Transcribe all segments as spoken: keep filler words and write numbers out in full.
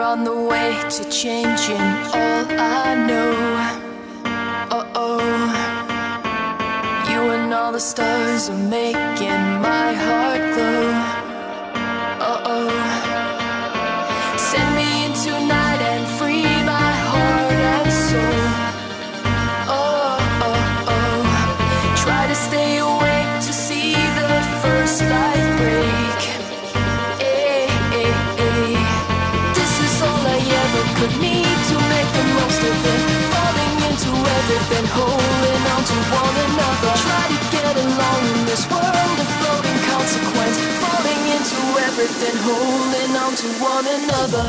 on the way to changing all I know. Uh-oh, you and all the stars are making my heart glow. Uh-oh, send me in tonight and free my heart and soul. Oh, oh, oh, try to stay awake to see the first light break. Eh, eh, eh. This is all I ever could need to make the most of it. Falling into everything, holding on to one another. Try to get along in this world of floating consequence. Falling into everything, holding on to one another.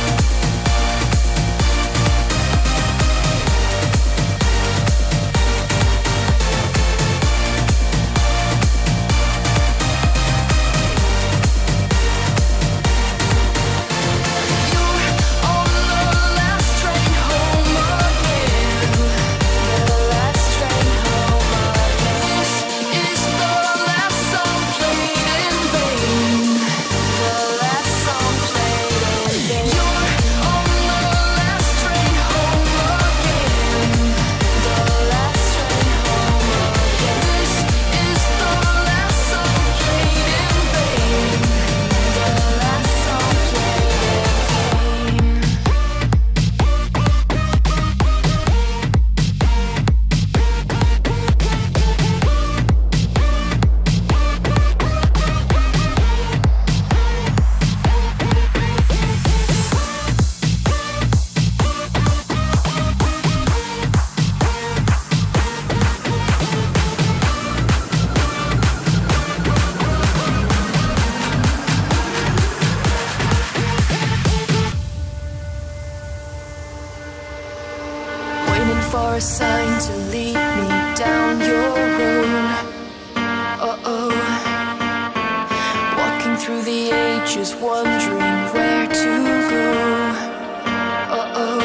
For a sign to lead me down your road. Uh-oh, walking through the ages, wondering where to go. Uh-oh,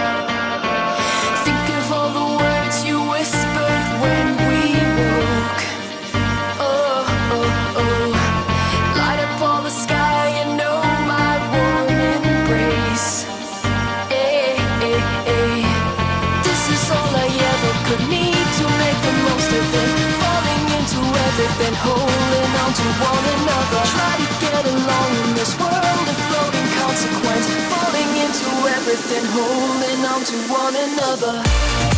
think of all the words you whispered when we woke. Oh, oh, oh, light up all the sky and know my warm embrace. Eh, eh, eh. Could need to make the most of it. Falling into everything, holding on to one another. Try to get along in this world of floating consequence. Falling into everything, holding on to one another.